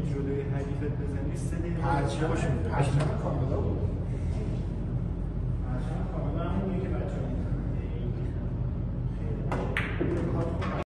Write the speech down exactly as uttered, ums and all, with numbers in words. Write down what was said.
جلوی حریفت بزنی سه دقیقه پرچم خوش می‌گذره. پرچم کانادا بود.